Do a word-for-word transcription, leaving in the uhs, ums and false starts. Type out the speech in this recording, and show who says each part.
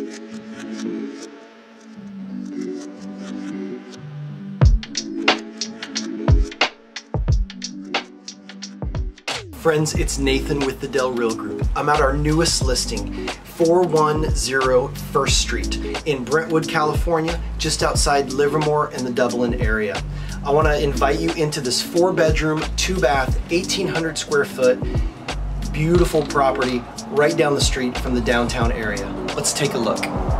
Speaker 1: Friends, it's Nathan with the Del Real Group. I'm at our newest listing, four one zero First Street in Brentwood, California, just outside Livermore in the Dublin area. I want to invite you into this four bedroom, two bath, eighteen hundred square foot, beautiful property right down the street from the downtown area. Let's take a look.